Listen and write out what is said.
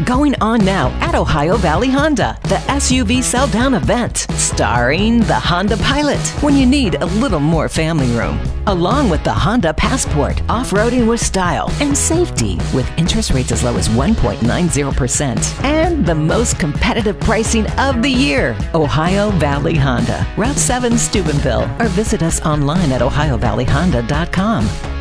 Going on now at Ohio Valley Honda, the SUV sell-down event, starring the Honda Pilot, when you need a little more family room. Along with the Honda Passport, off-roading with style and safety with interest rates as low as 1.90% and the most competitive pricing of the year. Ohio Valley Honda, Route 7 Steubenville, or visit us online at ohiovalleyhonda.com.